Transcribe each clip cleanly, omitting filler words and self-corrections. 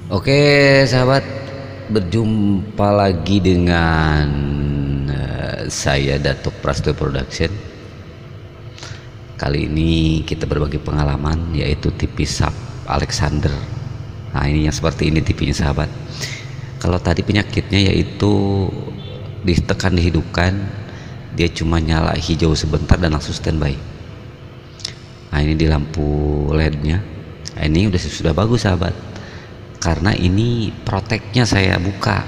Oke sahabat, berjumpa lagi dengan saya Datuk Prasto Production. Kali ini kita berbagi pengalaman, yaitu TV SAP Alexander. Nah, ini yang seperti ini TV-nya sahabat. Kalau tadi penyakitnya yaitu ditekan dihidupkan, dia cuma nyala hijau sebentar dan langsung standby. Nah, ini di lampu LED-nya. Nah, ini sudah bagus sahabat, karena ini proteknya saya buka.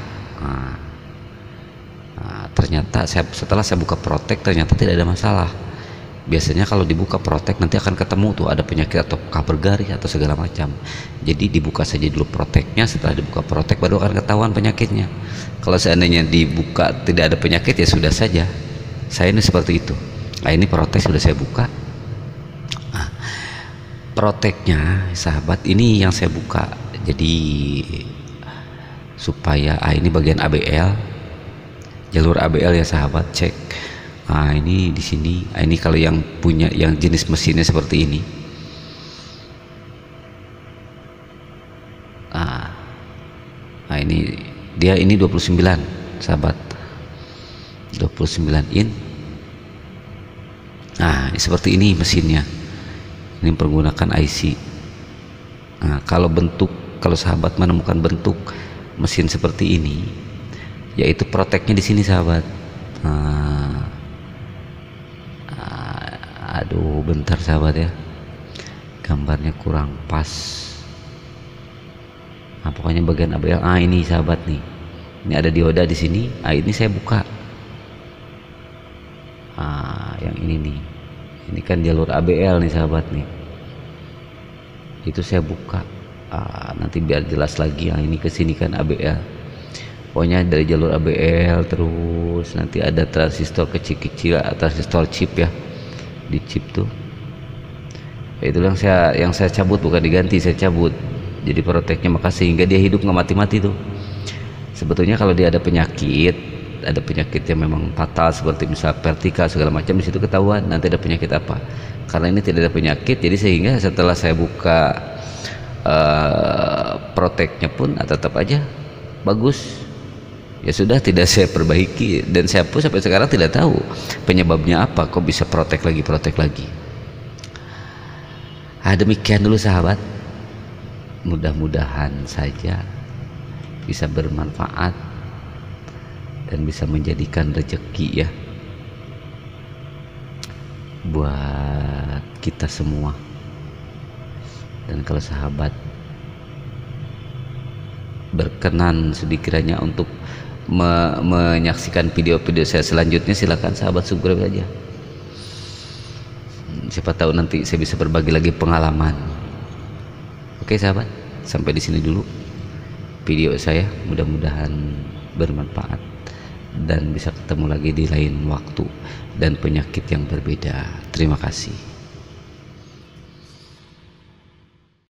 Ternyata setelah saya buka protek ternyata tidak ada masalah. Biasanya kalau dibuka protek nanti akan ketemu tuh ada penyakit atau kabel garis atau segala macam. Jadi dibuka saja dulu proteknya, setelah dibuka protek baru akan ketahuan penyakitnya. Kalau seandainya dibuka tidak ada penyakit ya sudah saja. Saya ini seperti itu. Nah, ini protek sudah saya buka. Nah, proteknya sahabat ini yang saya buka. Jadi supaya ini bagian ABL, jalur ABL ya sahabat, cek. Nah, ini di sini. Ini kalau yang punya yang jenis mesinnya seperti ini. Nah, ini dia ini 29 sahabat, 29 in. Nah, ini seperti ini mesinnya. Ini menggunakan IC. Nah, kalau sahabat menemukan bentuk mesin seperti ini, yaitu proteknya di sini sahabat. Aduh, bentar sahabat ya, gambarnya kurang pas. Nah, pokoknya bagian ABL. Ini sahabat nih, ini ada dioda di sini. Ini saya buka. Yang ini nih, ini kan jalur ABL nih sahabat nih, itu saya buka. Nanti biar jelas lagi. Ini kesini kan ABL, pokoknya dari jalur ABL terus nanti ada transistor kecil-kecil, transistor chip ya, di chip tuh. Itu yang saya cabut, bukan diganti, saya cabut. Jadi proteknya, maka sehingga dia hidup nggak mati-mati tuh. Sebetulnya kalau dia ada penyakit yang memang fatal seperti misal vertikal segala macam, di situ ketahuan nanti ada penyakit apa. Karena ini tidak ada penyakit, jadi sehingga setelah saya buka proteknya pun tetap aja bagus. Ya sudah, tidak saya perbaiki, dan saya pun sampai sekarang tidak tahu penyebabnya apa, kok bisa protek lagi. Demikian dulu sahabat, mudah-mudahan saja bisa bermanfaat dan bisa menjadikan rezeki ya buat kita semua. Dan kalau sahabat berkenan sedikiranya untuk menyaksikan video-video saya selanjutnya, silakan sahabat subscribe aja. Siapa tahu nanti saya bisa berbagi lagi pengalaman. Oke sahabat, sampai di sini dulu video saya, mudah-mudahan bermanfaat dan bisa ketemu lagi di lain waktu dan penyakit yang berbeda. Terima kasih.